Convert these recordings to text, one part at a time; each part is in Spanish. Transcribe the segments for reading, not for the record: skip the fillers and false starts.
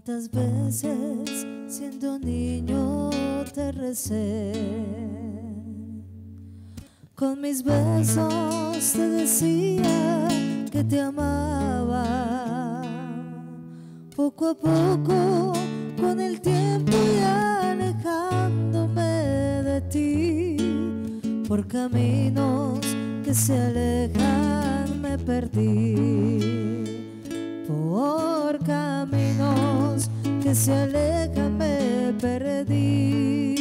Cuántas veces siendo niño te recé, con mis besos te decía que te amaba. Poco a poco, con el tiempo y alejándome de ti, por caminos que se alejan me perdí. Por caminos que se alejan me perdí.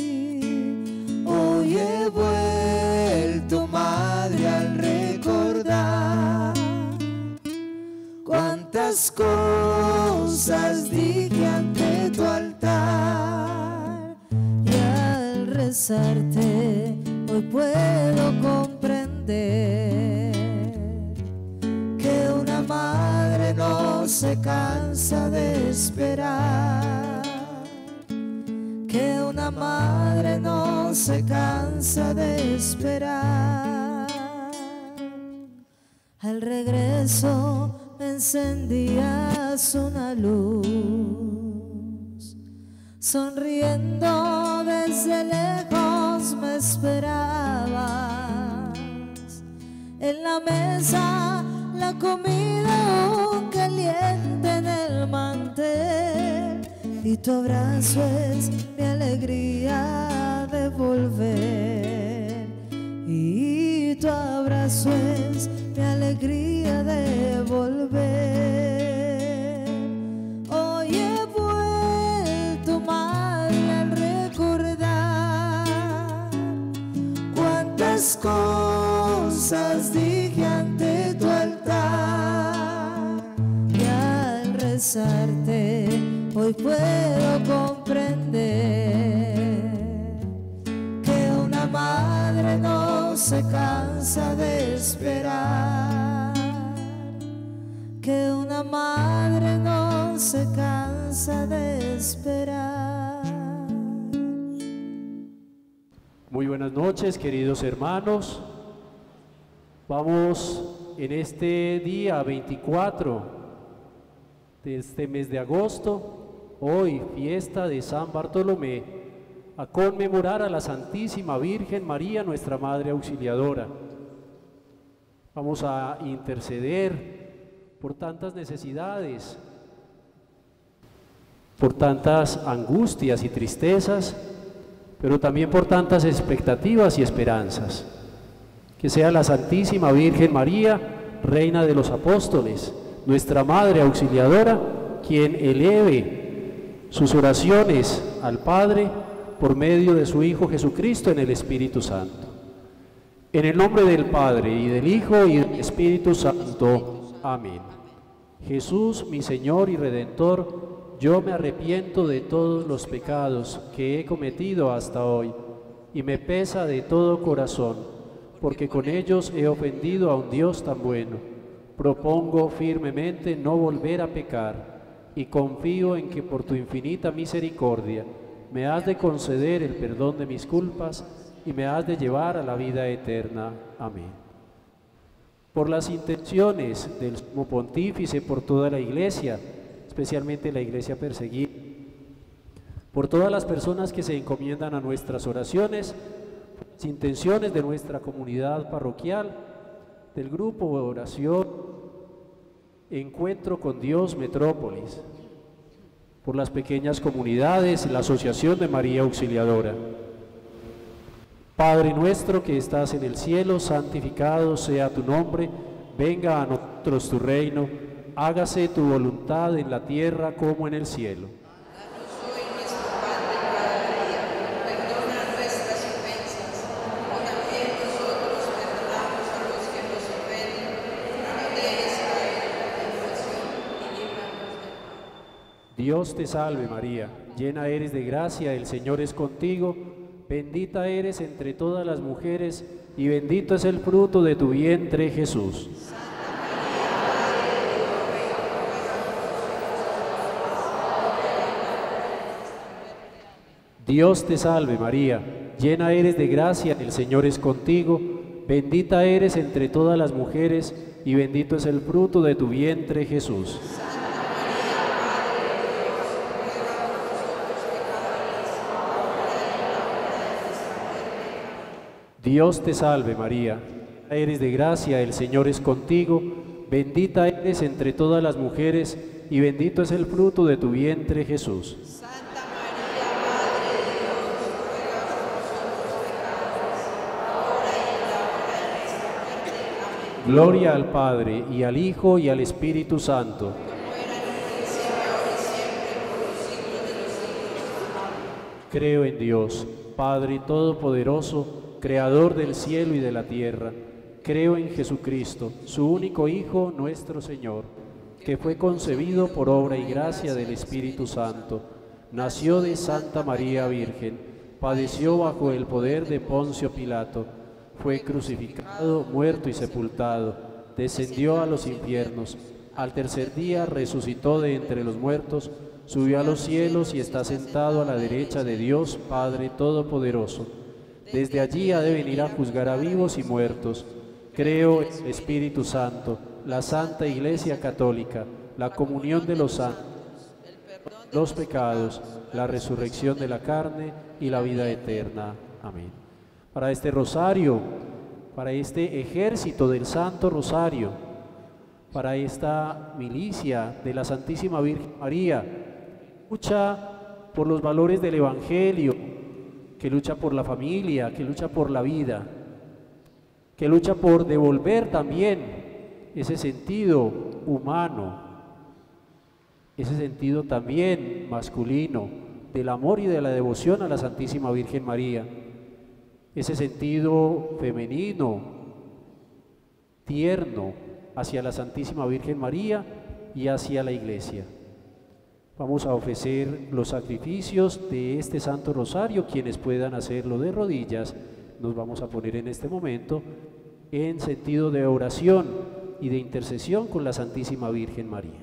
Hoy he vuelto, madre, al recordar cuántas cosas dije ante tu altar, y al rezarte hoy puedo comprender que una madre no se cansa de esperar, que una madre no se cansa de esperar. Al regreso me encendías una luz, sonriendo desde lejos me esperabas. En la mesa la comida aún caliente en el mantel, y tu abrazo es mi alegría de volver, y tu abrazo es mi alegría de volver. Hoy he vuelto, madre, al recordar cuántas cosas dije ante tu altar, y al rezarte hoy puedo comprender que una madre no se cansa de esperar, que una madre no se cansa de esperar. Muy buenas noches, queridos hermanos. Vamos en este día 24 de este mes de agosto, hoy fiesta de San Bartolomé, a conmemorar a la Santísima Virgen María, nuestra Madre Auxiliadora. Vamos a interceder por tantas necesidades, por tantas angustias y tristezas, pero también por tantas expectativas y esperanzas. Que sea la Santísima Virgen María, Reina de los Apóstoles, nuestra Madre Auxiliadora, quien eleve sus oraciones al Padre por medio de su Hijo Jesucristo en el Espíritu Santo. En el nombre del Padre, y del Hijo, y del Espíritu Santo. Amén. Jesús, mi Señor y Redentor, yo me arrepiento de todos los pecados que he cometido hasta hoy, y me pesa de todo corazón, porque con ellos he ofendido a un Dios tan bueno. Propongo firmemente no volver a pecar, y confío en que por tu infinita misericordia me has de conceder el perdón de mis culpas y me has de llevar a la vida eterna. Amén. Por las intenciones del Sumo Pontífice, por toda la Iglesia, especialmente la Iglesia perseguida, por todas las personas que se encomiendan a nuestras oraciones, por las intenciones de nuestra comunidad parroquial, del grupo de oración Encuentro con Dios Metrópolis, por las pequeñas comunidades, la Asociación de María Auxiliadora. Padre nuestro que estás en el cielo, santificado sea tu nombre, venga a nosotros tu reino, hágase tu voluntad en la tierra como en el cielo. Danos hoy nuestro pan de cada día, perdona nuestras ofensas, como también nosotros perdonamos a los que nos ofenden, no nos dejes caer en la tentación y líbranos del mal. Dios te salve María, llena eres de gracia, el Señor es contigo, bendita eres entre todas las mujeres y bendito es el fruto de tu vientre, Jesús. Dios te salve María, llena eres de gracia, el Señor es contigo, bendita eres entre todas las mujeres y bendito es el fruto de tu vientre, Jesús. Santa María, Madre de Dios, Dios te salve María, eres de gracia, el Señor es contigo, bendita eres entre todas las mujeres y bendito es el fruto de tu vientre Jesús. Santa María, Madre de Dios, ruega por nosotros pecadores, ahora y en la hora de nuestra muerte. Amén. Gloria al Padre, y al Hijo, y al Espíritu Santo. Como era en el principio, ahora y siempre, por los siglos de los siglos. Amén. Creo en Dios, Padre Todopoderoso, Creador del cielo y de la tierra. Creo en Jesucristo, su único Hijo, nuestro Señor, que fue concebido por obra y gracia del Espíritu Santo. Nació de Santa María Virgen, padeció bajo el poder de Poncio Pilato, fue crucificado, muerto y sepultado, descendió a los infiernos, al tercer día resucitó de entre los muertos, subió a los cielos y está sentado a la derecha de Dios Padre Todopoderoso. Desde allí ha de venir a juzgar a vivos y muertos. Creo en el Espíritu Santo, la Santa Iglesia Católica, la comunión de los santos, los pecados, la resurrección de la carne y la vida eterna. Amén. Para este rosario, para este ejército del Santo Rosario, para esta milicia de la Santísima Virgen María, lucha por los valores del Evangelio, que lucha por la familia, que lucha por la vida, que lucha por devolver también ese sentido humano, ese sentido también masculino del amor y de la devoción a la Santísima Virgen María, ese sentido femenino, tierno hacia la Santísima Virgen María y hacia la Iglesia. Vamos a ofrecer los sacrificios de este Santo Rosario. Quienes puedan hacerlo de rodillas, nos vamos a poner en este momento en sentido de oración y de intercesión con la Santísima Virgen María.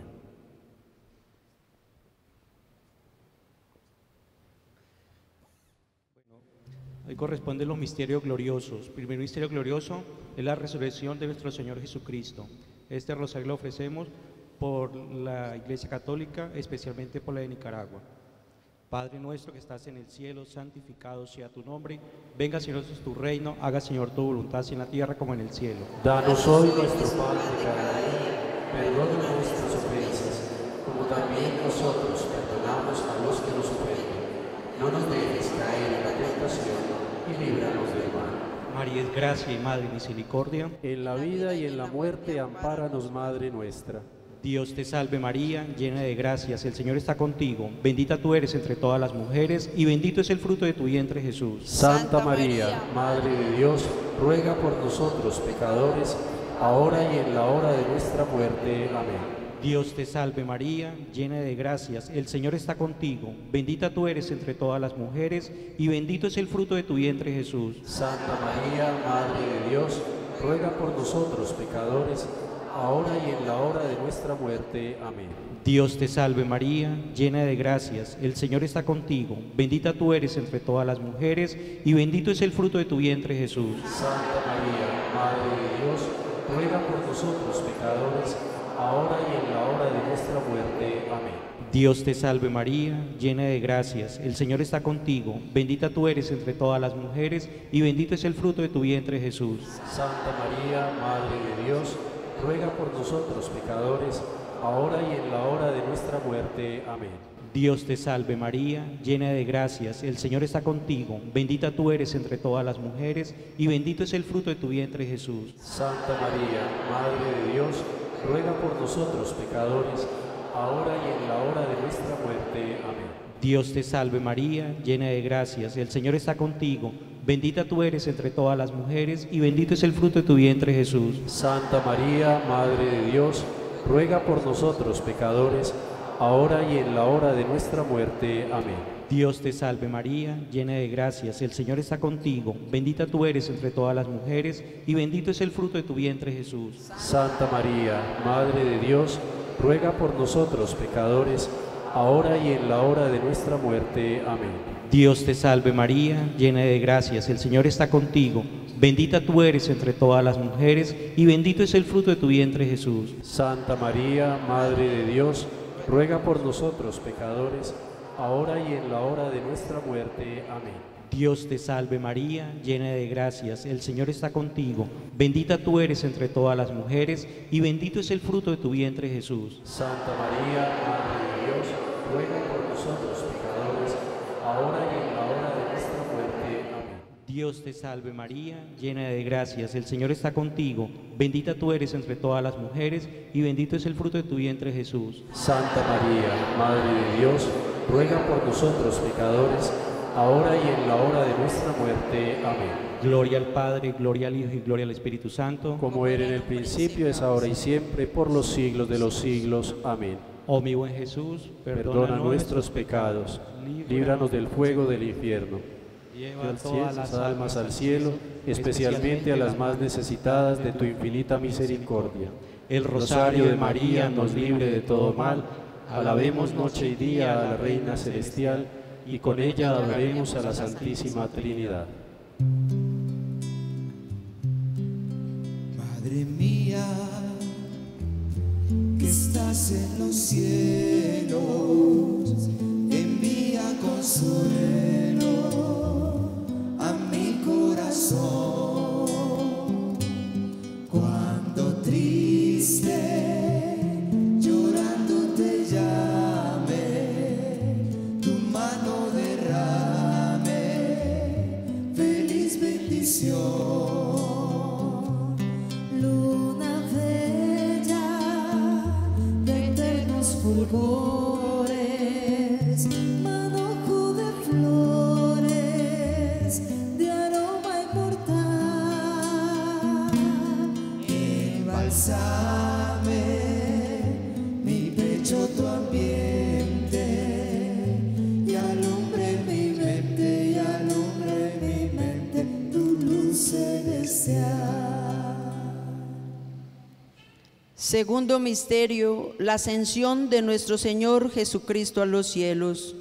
Hoy corresponden los misterios gloriosos. El primer misterio glorioso es la resurrección de nuestro Señor Jesucristo. Este rosario lo ofrecemos por la Iglesia Católica, especialmente por la de Nicaragua. Padre nuestro que estás en el cielo, santificado sea tu nombre. Venga, Señor, tu reino. Haga, Señor, tu voluntad, así en la tierra como en el cielo. Danos hoy nuestro pan de cada día. Perdona nuestras ofensas, como también nosotros perdonamos a los que nos ofenden. No nos dejes caer en la tentación y líbranos del mal. María es gracia y Madre misericordia. En la vida y en la muerte, ampáranos, Madre nuestra. Dios te salve María, llena de gracias, el Señor está contigo. Bendita tú eres entre todas las mujeres y bendito es el fruto de tu vientre, Jesús. Santa María, Madre de Dios, ruega por nosotros pecadores, ahora y en la hora de nuestra muerte. Amén. Dios te salve María, llena de gracias, el Señor está contigo. Bendita tú eres entre todas las mujeres y bendito es el fruto de tu vientre, Jesús. Santa María, Madre de Dios, ruega por nosotros pecadores, ahora y en la hora de nuestra muerte. Amén. Dios te salve María, llena de gracias, el Señor está contigo. Bendita tú eres entre todas las mujeres y bendito es el fruto de tu vientre, Jesús. Santa María, Madre de Dios, ruega por nosotros pecadores, ahora y en la hora de nuestra muerte. Amén. Dios te salve María, llena de gracias, el Señor está contigo. Bendita tú eres entre todas las mujeres y bendito es el fruto de tu vientre, Jesús. Santa María, Madre de Dios, ruega por nosotros pecadores, ahora y en la hora de nuestra muerte. Amén. Dios te salve María, llena de gracias, el Señor está contigo. Bendita tú eres entre todas las mujeres y bendito es el fruto de tu vientre, Jesús. Santa María, Madre de Dios, ruega por nosotros pecadores, ahora y en la hora de nuestra muerte. Amén. Dios te salve María, llena de gracias, el Señor está contigo. Bendita tú eres entre todas las mujeres y bendito es el fruto de tu vientre, Jesús. Santa María, Madre de Dios, ruega por nosotros pecadores, ahora y en la hora de nuestra muerte. Amén. Dios te salve María, llena de gracias, el Señor está contigo. Bendita tú eres entre todas las mujeres y bendito es el fruto de tu vientre, Jesús. Santa María, Madre de Dios, ruega por nosotros pecadores, ahora y en la hora de nuestra muerte. Amén. Dios te salve María, llena de gracias, el Señor está contigo. Bendita tú eres entre todas las mujeres y bendito es el fruto de tu vientre, Jesús. Santa María, Madre de Dios, ruega por nosotros pecadores, ahora y en la hora de nuestra muerte. Amén. Dios te salve María, llena de gracias, el Señor está contigo. Bendita tú eres entre todas las mujeres y bendito es el fruto de tu vientre Jesús. Santa María, Madre de Dios, ruega por nosotros pecadores, ahora y en la hora de nuestra muerte. Amén. Dios te salve María, llena de gracias, el Señor está contigo. Bendita tú eres entre todas las mujeres y bendito es el fruto de tu vientre Jesús. Santa María, Madre de Dios, ruega por nosotros pecadores, ahora y en la hora de nuestra muerte. Amén. Gloria al Padre, gloria al Hijo y gloria al Espíritu Santo. Como era en el principio, es ahora y siempre, por los siglos de los siglos. Amén. Oh mi buen Jesús, Perdona nuestros pecados, líbranos del fuego del infierno. Lleva Todas las almas al cielo, especialmente a las más necesitadas de tu infinita misericordia. El rosario de María nos libre de todo mal. Alabemos noche y día a la Reina Celestial, y con ella adoremos a la Santísima Trinidad. Madre mía, que estás en los cielos, envía consuelo a mi corazón. Cuando triste, llorando te llame, tu mano derrame feliz bendición. Luna bella de eternos fulgores, manojo de flores, de aroma inmortal, embalsame mi pecho tu ambiente, y alumbre mi mente tu luz celestial. Segundo misterio, la ascensión de nuestro Señor Jesucristo a los cielos.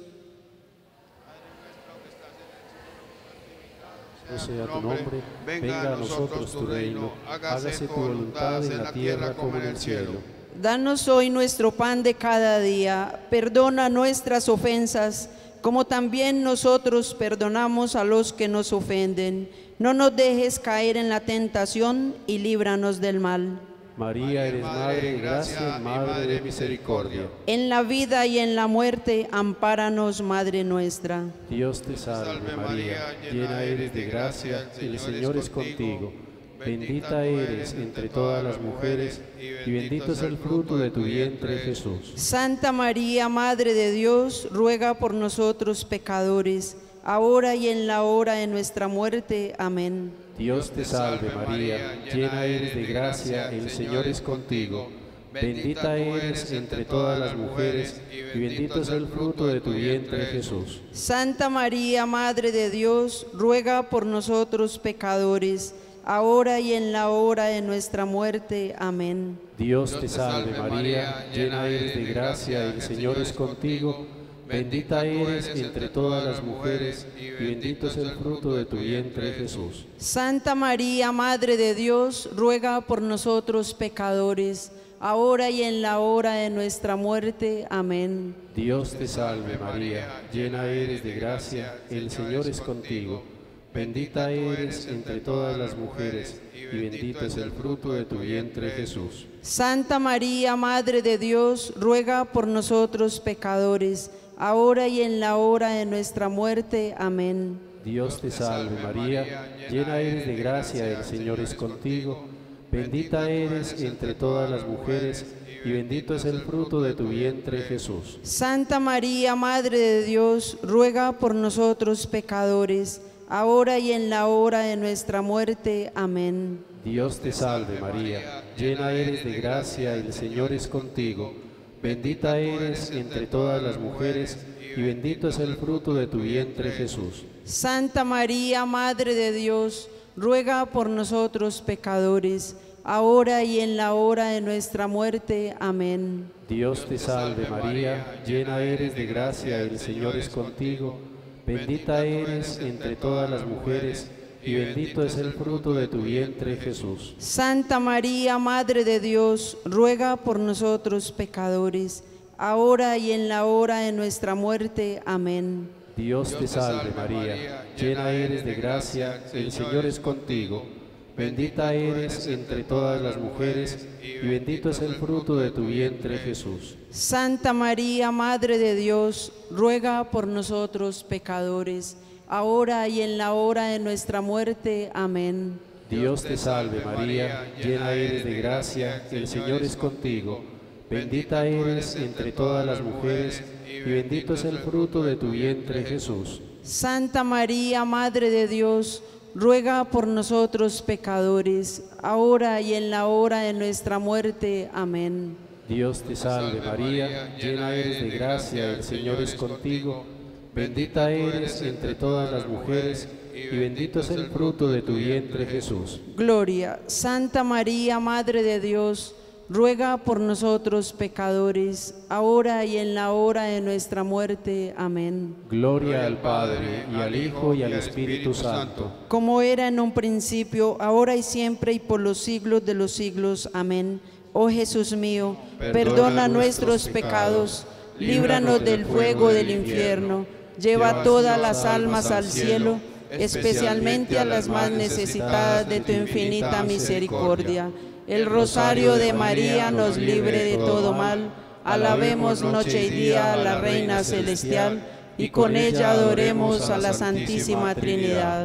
Sea tu nombre, venga a nosotros tu reino, hágase tu voluntad en la tierra como en el cielo. Danos hoy nuestro pan de cada día, perdona nuestras ofensas, como también nosotros perdonamos a los que nos ofenden. No nos dejes caer en la tentación y líbranos del mal. María, eres Madre de gracia y Madre de misericordia. En la vida y en la muerte, ampáranos, Madre nuestra. Dios te salve María, llena eres de gracia, el Señor es contigo. Bendita eres entre todas las mujeres, y bendito es el fruto de tu vientre, Jesús. Santa María, Madre de Dios, ruega por nosotros pecadores, ahora y en la hora de nuestra muerte. Amén. Dios te salve María, llena eres de gracia, el Señor es contigo. Bendita eres entre todas las mujeres, y bendito es el fruto de tu vientre, Jesús. Santa María, Madre de Dios, ruega por nosotros pecadores, ahora y en la hora de nuestra muerte. Amén. Dios te salve María, llena eres de gracia, el Señor es contigo. Bendita eres entre todas las mujeres, y bendito es el fruto de tu vientre, Jesús. Santa María, Madre de Dios, ruega por nosotros pecadores, ahora y en la hora de nuestra muerte. Amén. Dios te salve María, llena eres de gracia, el Señor es contigo. Bendita eres entre todas las mujeres, y bendito es el fruto de tu vientre, Jesús. Santa María, Madre de Dios, ruega por nosotros pecadores, ahora y en la hora de nuestra muerte. Amén. Dios te salve María, llena eres de gracia, el Señor es contigo. Bendita eres entre todas las mujeres, y bendito es el fruto de tu vientre, Jesús. Santa María, Madre de Dios, ruega por nosotros pecadores, ahora y en la hora de nuestra muerte. Amén. Dios te salve María, llena eres de gracia, el Señor es contigo. Bendita eres entre todas las mujeres, y bendito es el fruto de tu vientre, Jesús. Santa María, Madre de Dios, ruega por nosotros pecadores, ahora y en la hora de nuestra muerte. Amén. Dios te salve María, llena eres de gracia, el Señor es contigo. Bendita eres entre todas las mujeres, y bendito es el fruto de tu vientre, Jesús. Santa María, Madre de Dios, ruega por nosotros pecadores, ahora y en la hora de nuestra muerte. Amén. Dios te salve María, llena eres de gracia, el Señor es contigo. Bendita eres entre todas las mujeres, y bendito es el fruto de tu vientre, Jesús. Santa María, Madre de Dios, ruega por nosotros pecadores, ahora y en la hora de nuestra muerte. Amén. Dios te salve María, llena eres de gracia, el Señor es contigo. Bendita eres entre todas las mujeres, y bendito es el fruto de tu vientre, Jesús. Santa María, Madre de Dios, ruega por nosotros pecadores, ahora y en la hora de nuestra muerte. Amén. Dios te salve María, llena eres de gracia, el Señor es contigo. Bendita eres entre todas las mujeres, y bendito es el fruto de tu vientre, Jesús. Gloria. Santa María, Madre de Dios, ruega por nosotros pecadores, ahora y en la hora de nuestra muerte. Amén. Gloria al Padre, y al Hijo, y al Espíritu Santo. Como era en un principio, ahora y siempre, y por los siglos de los siglos. Amén. Oh Jesús mío, perdona nuestros pecados, líbranos del fuego del infierno, lleva todas las almas al cielo, especialmente a las más necesitadas de tu infinita misericordia. El rosario de María nos libre de todo mal. Alabemos noche y día a la Reina Celestial, y con ella adoremos a la Santísima Trinidad.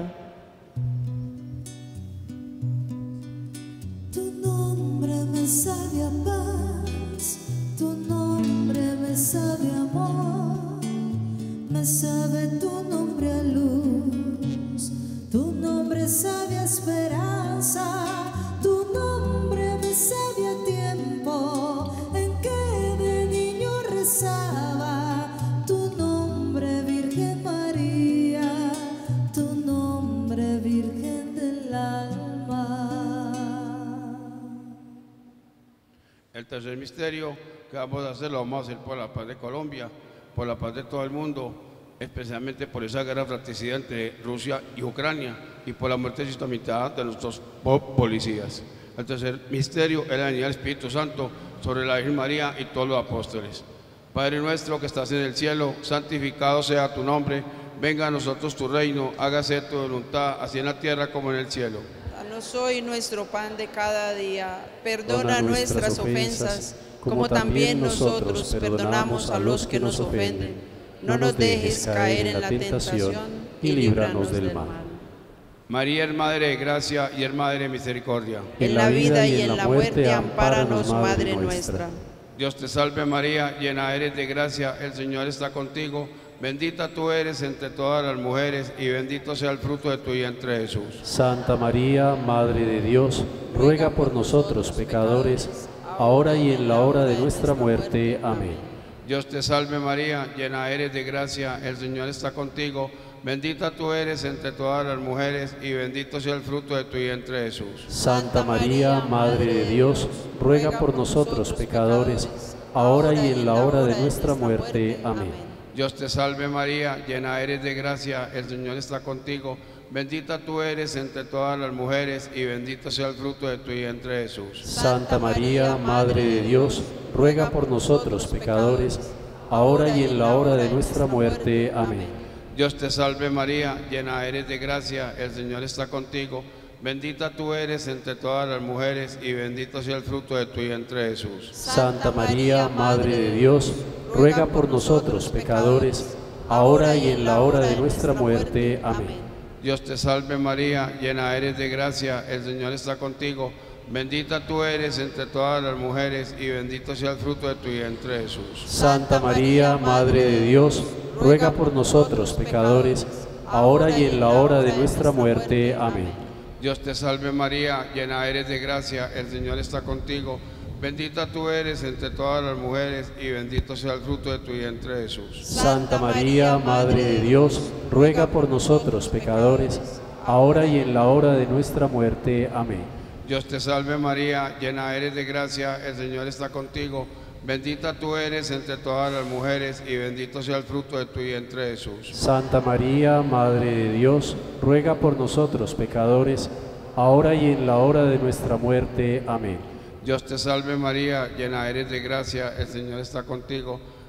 Tu nombre me sabe a paz, tu nombre me sabe a amor, me sabe tu nombre a luz, tu nombre sabe a esperanza, tu nombre me sabe a tiempo en que de niño rezaba, tu nombre Virgen María, tu nombre Virgen del alma. El tercer misterio que vamos a hacer lo vamos a hacer por la paz de Colombia, por la paz de todo el mundo, especialmente por esa guerra fratricida entre Rusia y Ucrania y por la muerte sistematizada de nuestros policías. El tercer misterio es la venida del Espíritu Santo sobre la Virgen María y todos los apóstoles. Padre nuestro que estás en el cielo, santificado sea tu nombre, venga a nosotros tu reino, hágase tu voluntad, así en la tierra como en el cielo. Danos hoy nuestro pan de cada día, perdona nuestras ofensas, como también nosotros perdonamos a los que nos ofenden. No nos dejes caer en la tentación, y líbranos del mal. María es Madre de gracia y es Madre de misericordia. En la vida y en la muerte, ampáranos, Madre nuestra. Dios te salve María, llena eres de gracia, el Señor está contigo. Bendita tú eres entre todas las mujeres, y bendito sea el fruto de tu vientre, Jesús. Santa María, Madre de Dios, ruega por nosotros pecadores, ahora y en la hora de nuestra muerte. Amén. Dios te salve María, llena eres de gracia, el Señor está contigo. Bendita tú eres entre todas las mujeres, y bendito sea el fruto de tu vientre, Jesús. Santa María, Madre de Dios, ruega por nosotros pecadores, ahora y en la hora de nuestra muerte. Amén. Dios te salve María, llena eres de gracia, el Señor está contigo. Bendita tú eres entre todas las mujeres, y bendito sea el fruto de tu vientre, Jesús. Santa María, Madre de Dios, ruega por nosotros pecadores, ahora y en la hora de nuestra muerte. Amén. Dios te salve María, llena eres de gracia, el Señor está contigo. Bendita tú eres entre todas las mujeres, y bendito sea el fruto de tu vientre, Jesús. Santa María, Madre de Dios, ruega por nosotros pecadores, ahora y en la hora de nuestra muerte. Amén. Dios te salve María, llena eres de gracia, el Señor está contigo. Bendita tú eres entre todas las mujeres, y bendito sea el fruto de tu vientre, Jesús. Santa María, Madre de Dios, ruega por nosotros pecadores, ahora y en la hora de nuestra muerte. Amén. Dios te salve María, llena eres de gracia, el Señor está contigo. Bendita tú eres entre todas las mujeres, y bendito sea el fruto de tu vientre, Jesús. Santa María, Madre de Dios, ruega por nosotros pecadores, ahora y en la hora de nuestra muerte. Amén. Dios te salve María, llena eres de gracia, el Señor está contigo. Bendita tú eres entre todas las mujeres, y bendito sea el fruto de tu vientre, Jesús. Santa María, Madre de Dios, ruega por nosotros pecadores, ahora y en la hora de nuestra muerte. Amén. Dios te salve María, llena eres de gracia, el Señor está contigo.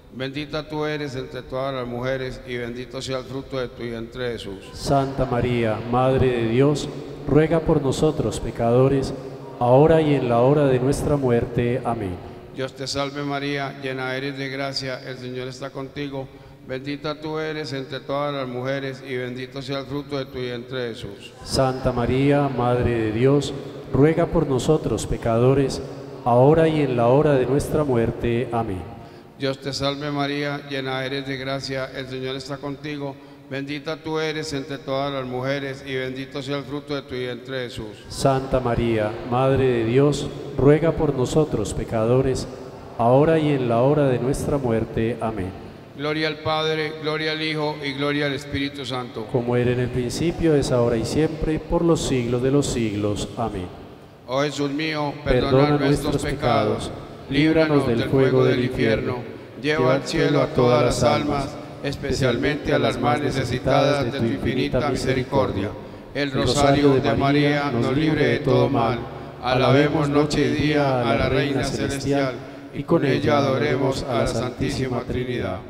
Bendita tú eres entre todas las mujeres y bendito sea el fruto de tu vientre, Jesús. Santa María, Madre de Dios, ruega por nosotros pecadores, ahora y en la hora de nuestra muerte. Amén. Dios te salve María, llena eres de gracia, el Señor está contigo. Bendita tú eres entre todas las mujeres y bendito sea el fruto de tu vientre, Jesús. Santa María, Madre de Dios, ruega por nosotros pecadores, ahora y en la hora de nuestra muerte. Amén. Dios te salve María, llena eres de gracia, el Señor está contigo. Bendita tú eres entre todas las mujeres y bendito sea el fruto de tu vientre, Jesús. Santa María, Madre de Dios, ruega por nosotros pecadores, ahora y en la hora de nuestra muerte. Amén. Gloria al Padre, gloria al Hijo y gloria al Espíritu Santo. Como era en el principio, es ahora y siempre, por los siglos de los siglos. Amén. Oh Jesús mío, perdona nuestros pecados, líbranos del fuego del infierno, lleva al cielo a todas las almas, especialmente a las más necesitadas de tu infinita misericordia. El rosario de María nos libre de todo mal. Alabemos noche y día a la Reina Celestial, y con ella adoremos a la Santísima Trinidad.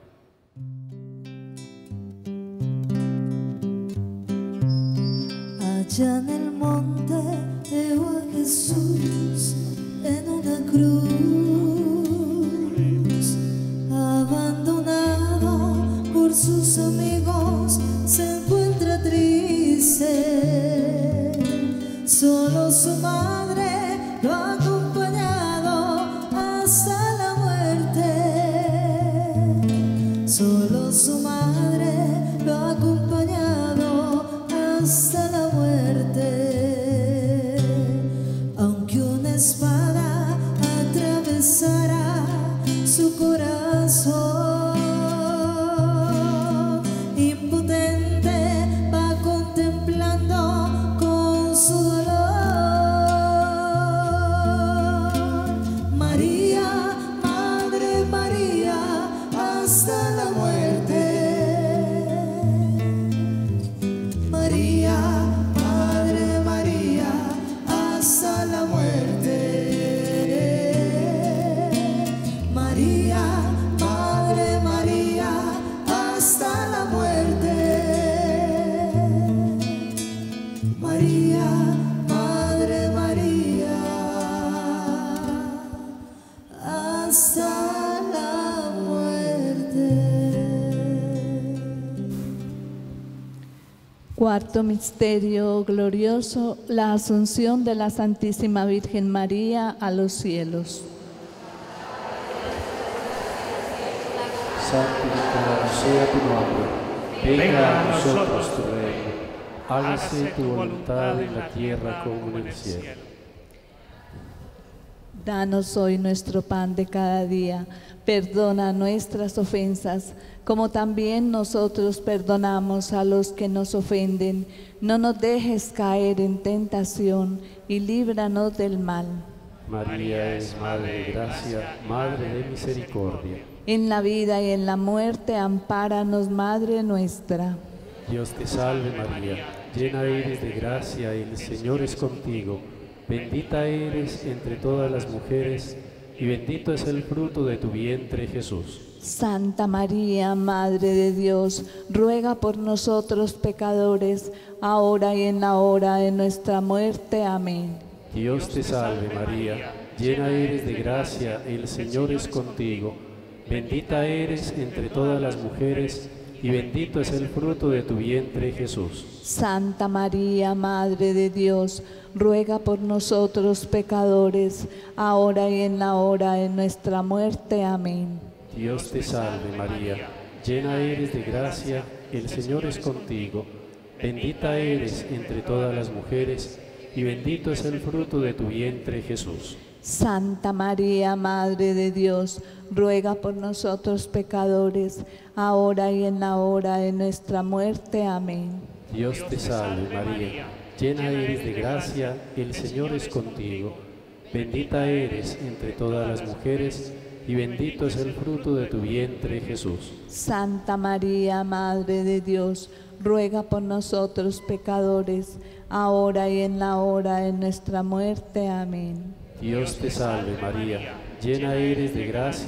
Allá en el monte veo a Jesús en una cruz, abandonado por sus amigos, se encuentra triste. Solo su madre lo ha acompañado hasta la muerte. Solo su madre lo ha acompañado hasta la muerte. Aunque una espada atravesará su corazón, impotente va contemplando con su dolor. María, Madre María, hasta la muerte. María, Madre María, hasta la muerte. María, Madre María, hasta la muerte. María, Madre María, hasta la muerte. Cuarto misterio glorioso, la asunción de la Santísima Virgen María a los cielos. Santificado sea tu nombre, venga a nosotros tu reino, hágase tu voluntad en la tierra como en el cielo. Danos hoy nuestro pan de cada día, perdona nuestras ofensas, como también nosotros perdonamos a los que nos ofenden. No nos dejes caer en tentación y líbranos del mal. María es Madre de gracia, Madre de misericordia. En la vida y en la muerte, ampáranos, Madre nuestra. Dios te salve María, llena eres de gracia, el Señor es contigo. Bendita eres entre todas las mujeres, y bendito es el fruto de tu vientre, Jesús. Santa María, Madre de Dios, ruega por nosotros pecadores, ahora y en la hora de nuestra muerte. Amén. Dios te salve María, llena eres de gracia, el Señor es contigo. Bendita eres entre todas las mujeres, y bendito es el fruto de tu vientre, Jesús. Santa María, Madre de Dios, ruega por nosotros pecadores, ahora y en la hora de nuestra muerte. Amén. Dios te salve María, llena eres de gracia, el Señor es contigo. Bendita eres entre todas las mujeres, y bendito es el fruto de tu vientre, Jesús. Santa María, Madre de Dios, ruega por nosotros pecadores, ahora y en la hora de nuestra muerte. Amén. Dios te salve María, llena eres de gracia, el Señor es contigo. Bendita eres entre todas las mujeres, y bendito es el fruto de tu vientre, Jesús. Santa María, Madre de Dios, ruega por nosotros pecadores, ahora y en la hora de nuestra muerte. Amén. Dios te salve María, llena eres de gracia,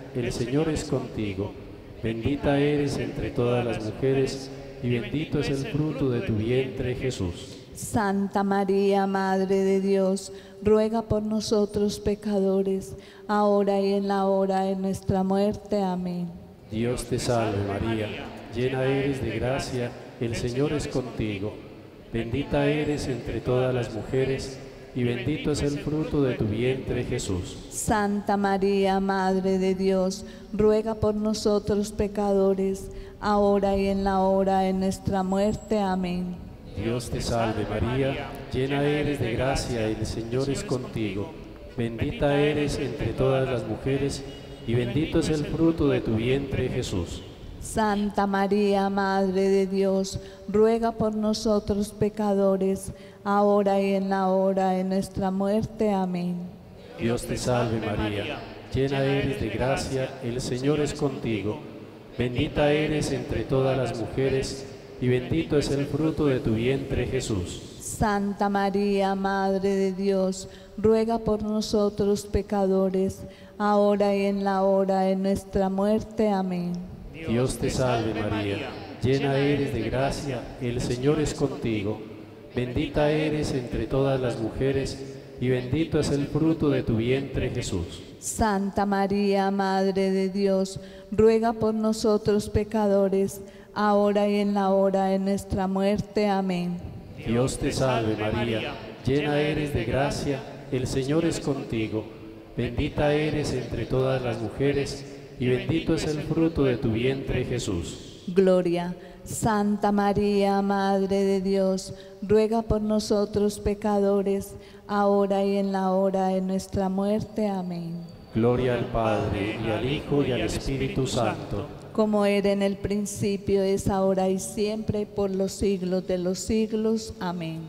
el Señor es contigo. Bendita eres entre todas las mujeres, y bendito es el fruto de tu vientre, Jesús. Santa María, Madre de Dios, ruega por nosotros pecadores, ahora y en la hora de nuestra muerte. Amén. Dios te salve María, llena eres de gracia, el Señor es contigo. Bendita eres entre todas las mujeres, y bendito es el fruto de tu vientre, Jesús. Santa María, Madre de Dios, ruega por nosotros pecadores, ahora y en la hora de nuestra muerte. Amén. Dios te salve María, llena eres de gracia, el Señor es contigo. Bendita eres entre todas las mujeres, y bendito es el fruto de tu vientre, Jesús. Santa María, Madre de Dios, ruega por nosotros pecadores, ahora y en la hora de nuestra muerte. Amén. Dios te salve María, llena eres de gracia, el Señor es contigo. Bendita eres entre todas las mujeres, y bendito es el fruto de tu vientre, Jesús. Santa María, Madre de Dios, ruega por nosotros pecadores, ahora y en la hora de nuestra muerte. Amén. Dios te salve María, llena eres de gracia, el Señor es contigo. Bendita eres entre todas las mujeres, y bendito es el fruto de tu vientre, Jesús. Santa María, Madre de Dios, ruega por nosotros pecadores, ahora y en la hora de nuestra muerte. Amén. Dios te salve María, llena eres de gracia, el Señor es contigo. Bendita eres entre todas las mujeres, y bendito es el fruto de tu vientre, Jesús. Gloria. Santa María, Madre de Dios, ruega por nosotros pecadores, ahora y en la hora de nuestra muerte. Amén. Gloria al Padre, y al Hijo, y al Espíritu Santo. Como era en el principio, es ahora y siempre, por los siglos de los siglos. Amén.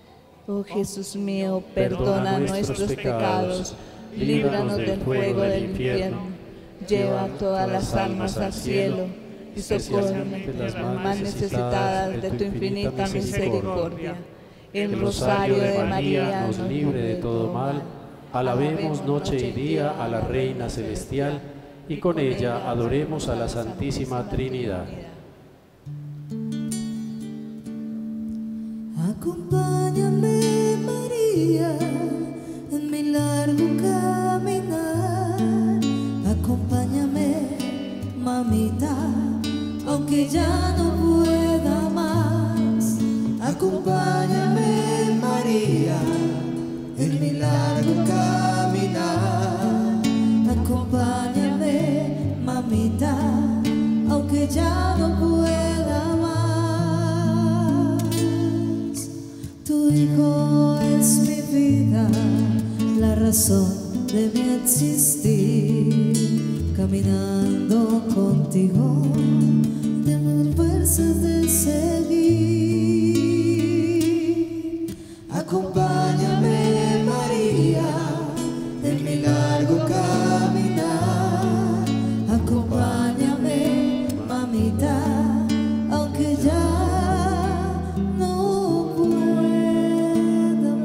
Oh Jesús mío, perdona nuestros pecados, líbranos del fuego del infierno, lleva todas las almas al cielo y socorre las más necesitadas de tu infinita misericordia. El rosario de María nos libre de todo mal. Alabemos noche y día a la Reina Celestial, y con ella adoremos a la Santísima Trinidad. Acompáñame, María, en mi largo caminar. Acompáñame, mamita, aunque ya no pueda más. Acompáñame, María, en mi largo caminar. Acompáñame, mamita, aunque ya no pueda más. Tu Hijo es mi vida, la razón de mi existir. Caminando contigo, tengo fuerzas de seguir. Acompáñame, María, en mi largo caminar. Acompáñame, mamita, aunque ya no pueda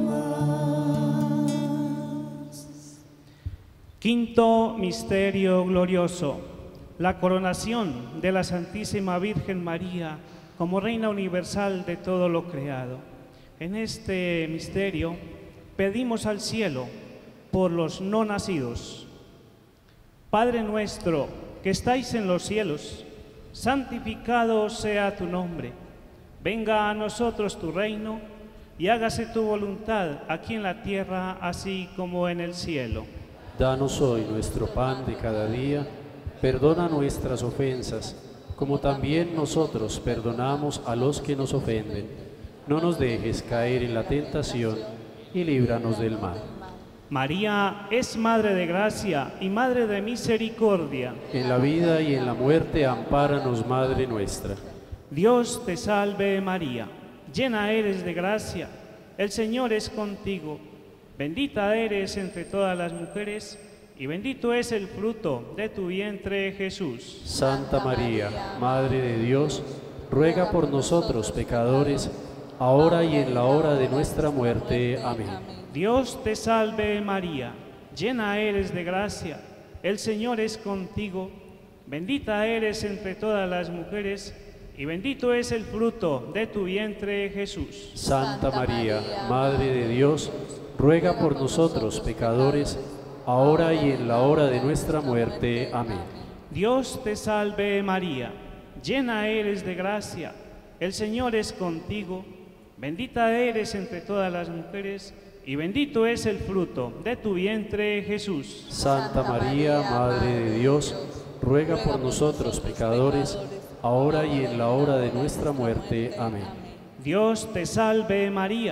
más. Quinto misterio glorioso: la coronación de la Santísima Virgen María como Reina Universal de todo lo creado. En este misterio pedimos al cielo por los no nacidos. Padre nuestro que estáis en los cielos, santificado sea tu nombre. Venga a nosotros tu reino y hágase tu voluntad aquí en la tierra así como en el cielo. Danos hoy nuestro pan de cada día. Perdona nuestras ofensas, como también nosotros perdonamos a los que nos ofenden. No nos dejes caer en la tentación, y líbranos del mal. María es Madre de Gracia y Madre de Misericordia. En la vida y en la muerte, ampáranos, Madre nuestra. Dios te salve María, llena eres de gracia, el Señor es contigo. Bendita eres entre todas las mujeres, y bendito es el fruto de tu vientre, Jesús. Santa María, Madre de Dios, ruega por nosotros pecadores, ahora y en la hora de nuestra muerte. Amén. Dios te salve María, llena eres de gracia, el Señor es contigo, bendita eres entre todas las mujeres, y bendito es el fruto de tu vientre, Jesús. Santa María, Madre de Dios, ruega por nosotros pecadores, ahora y en la hora de nuestra muerte. Amén. Dios te salve María, llena eres de gracia, el Señor es contigo, bendita eres entre todas las mujeres, y bendito es el fruto de tu vientre, Jesús. Santa María, Madre de Dios, ruega por nosotros pecadores, ahora y en la hora de nuestra muerte. Amén. Dios te salve María,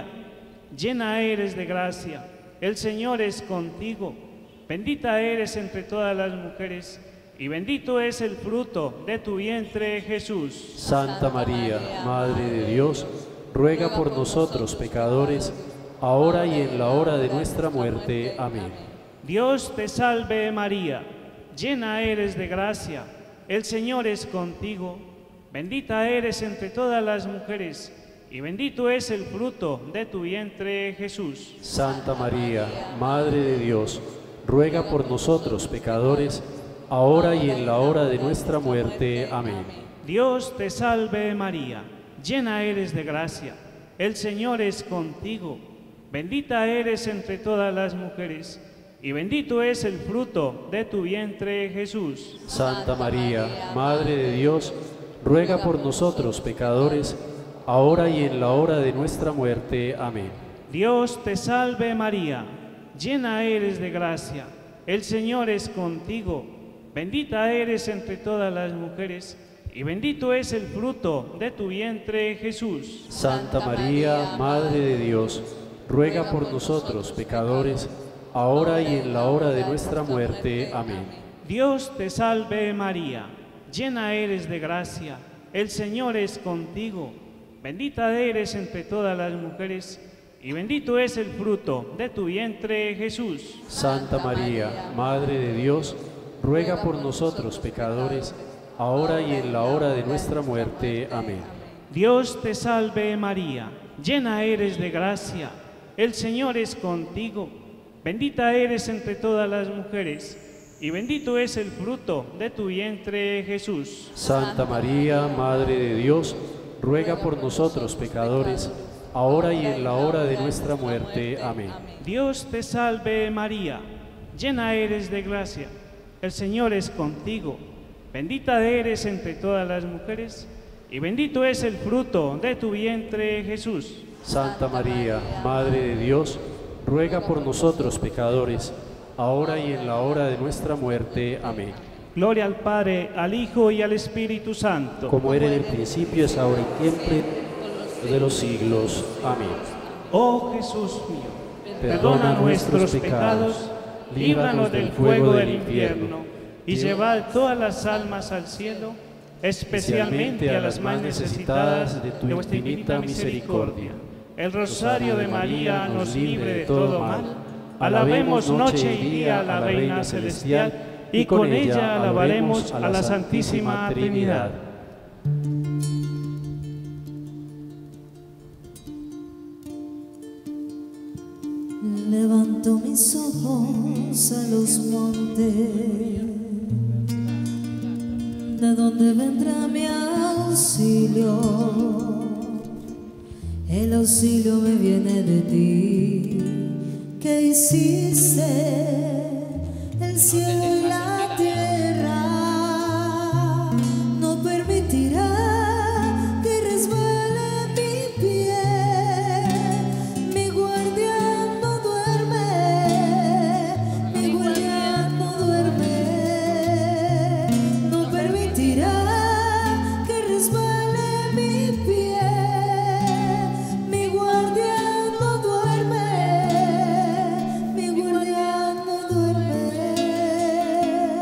llena eres de gracia, el Señor es contigo, bendita eres entre todas las mujeres, y bendito es el fruto de tu vientre, Jesús. Santa María, Madre de Dios, ruega por nosotros pecadores, ahora y en la hora de nuestra muerte. Amén. Dios te salve María, llena eres de gracia, el Señor es contigo, bendita eres entre todas las mujeres, y bendito es el fruto de tu vientre, Jesús. Santa María, Madre de Dios, ruega por nosotros pecadores, ahora y en la hora de nuestra muerte. Amén. Dios te salve María, llena eres de gracia, el Señor es contigo, bendita eres entre todas las mujeres, y bendito es el fruto de tu vientre, Jesús. Santa María, Madre de Dios, ruega por nosotros pecadores, ahora y en la hora de nuestra muerte. Amén. Dios te salve María, llena eres de gracia, el Señor es contigo, bendita eres entre todas las mujeres, y bendito es el fruto de tu vientre, Jesús. Santa María, Madre de Dios, ruega por nosotros pecadores, ahora y en la hora de nuestra muerte. Amén. Dios te salve María, llena eres de gracia, el Señor es contigo, bendita eres entre todas las mujeres, y bendito es el fruto de tu vientre, Jesús. Santa María, Madre de Dios, ruega por nosotros pecadores, ahora y en la hora de nuestra muerte. Amén. Dios te salve María, llena eres de gracia, el Señor es contigo, bendita eres entre todas las mujeres, y bendito es el fruto de tu vientre, Jesús. Santa María, Madre de Dios, ruega por nosotros pecadores, ahora y en la hora de nuestra muerte. Amén. Dios te salve María, llena eres de gracia, el Señor es contigo, bendita eres entre todas las mujeres, y bendito es el fruto de tu vientre, Jesús. Santa María, Madre de Dios, ruega por nosotros pecadores, ahora y en la hora de nuestra muerte. Amén. Gloria al Padre, al Hijo y al Espíritu Santo. Como era en el principio, es ahora y siempre, de los siglos. Amén. Oh Jesús mío, perdona nuestros pecados, líbranos del fuego del infierno, y llevad todas las almas al cielo, especialmente a las más necesitadas de tu infinita misericordia. El rosario de María nos libre de todo mal. Alabemos noche y día a la Reina Celestial, y con ella alabaremos a la Santísima Trinidad. Levanto mis ojos a los montes, ¿de dónde vendrá mi auxilio? El auxilio me viene de ti, que hiciste el cielo y la tierra. No permitirá que resbale mi pie, mi guardián no duerme, mi guardián no duerme. No permitirá que resbale mi pie, mi guardián no duerme, mi guardián no duerme.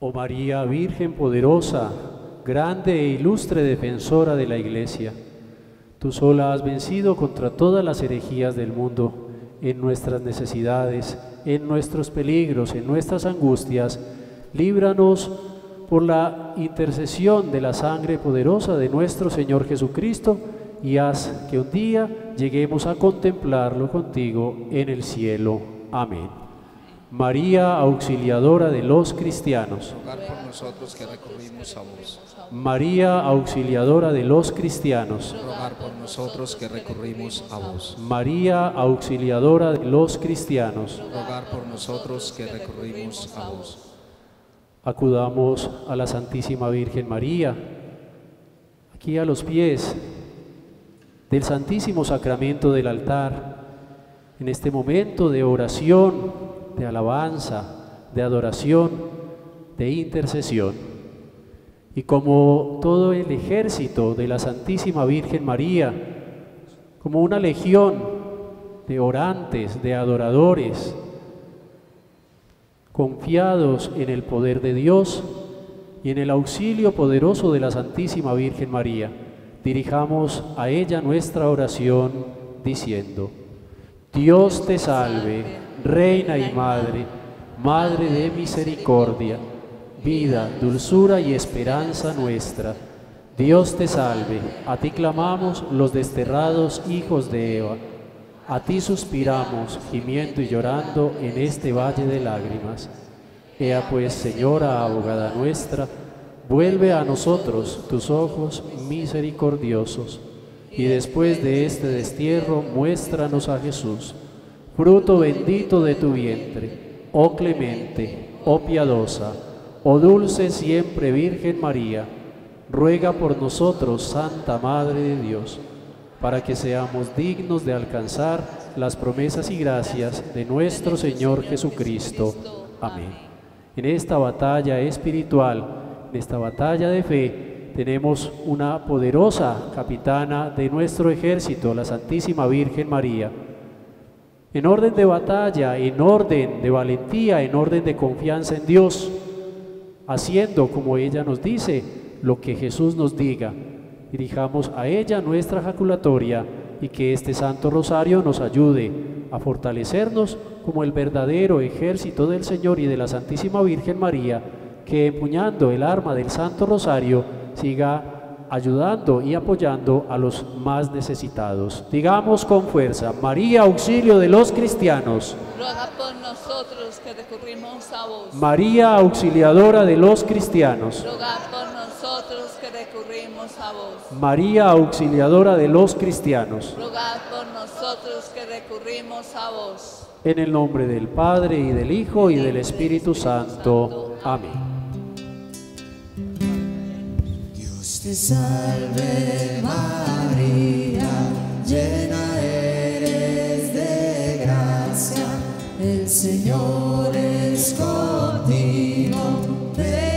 Oh María, Virgen poderosa, grande e ilustre defensora de la Iglesia, tú sola has vencido contra todas las herejías del mundo, en nuestras necesidades, en nuestros peligros, en nuestras angustias. Líbranos por la intercesión de la sangre poderosa de nuestro Señor Jesucristo, y haz que un día lleguemos a contemplarlo contigo en el cielo. Amén. María, auxiliadora de los cristianos. Rogar por nosotros que recurrimos a vos. María, auxiliadora de los cristianos. Rogar por nosotros que recurrimos a vos. María, auxiliadora de los cristianos. Rogar por nosotros que recurrimos a vos. Acudamos a la Santísima Virgen María, aquí a los pies del Santísimo Sacramento del altar, en este momento de oración, de alabanza, de adoración, de intercesión. Y como todo el ejército de la Santísima Virgen María, como una legión de orantes, de adoradores, confiados en el poder de Dios y en el auxilio poderoso de la Santísima Virgen María, dirijamos a ella nuestra oración diciendo: Dios te salve, Reina y Madre, Madre de misericordia, vida, dulzura y esperanza nuestra. Dios te salve, a ti clamamos los desterrados hijos de Eva. A ti suspiramos, gimiendo y llorando en este valle de lágrimas. Ea pues, Señora, abogada nuestra, vuelve a nosotros tus ojos misericordiosos, y después de este destierro muéstranos a Jesús, fruto bendito de tu vientre. Oh clemente, oh piadosa, oh dulce siempre Virgen María, ruega por nosotros, Santa Madre de Dios, para que seamos dignos de alcanzar las promesas y gracias de nuestro Señor Jesucristo. Amén. En esta batalla espiritual, en esta batalla de fe, tenemos una poderosa capitana de nuestro ejército, la Santísima Virgen María. En orden de batalla, en orden de valentía, en orden de confianza en Dios, haciendo, como ella nos dice, lo que Jesús nos diga. Dirijamos a ella nuestra jaculatoria, y que este Santo Rosario nos ayude a fortalecernos como el verdadero ejército del Señor y de la Santísima Virgen María, que empuñando el arma del Santo Rosario siga ayudando y apoyando a los más necesitados. Digamos con fuerza: María, auxilio de los cristianos. Ruega por nosotros que recurrimos a vos. María, auxiliadora de los cristianos. Ruega por nosotros que recurrimos a vos. María, auxiliadora de los cristianos. Ruega por nosotros que recurrimos a vos. En el nombre del Padre, y del Hijo, y del Espíritu Santo. Amén. Dios te salve María, llena eres de gracia, el Señor es contigo.